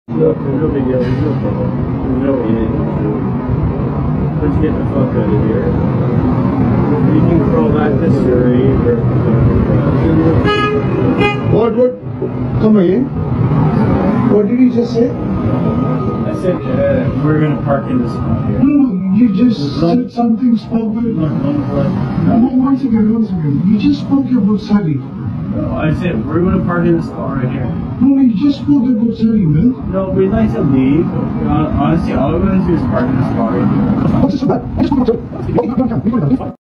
No, no big deal. There's no problem. There's no issue. Let's get the fuck out of here. You can crawl back to Surrey. What? Come again? What did you just say? I said we're going to park in this spot here. No, you just said something, spoke with... No, once again. You just spoke about Surrey. No, I said we're going to park in this spot right here. No, you just spoke about Surrey, man. No, we'd like to leave. Honestly, all we're going to do is park in this spot right here. What's this about? I just spoke about Surrey.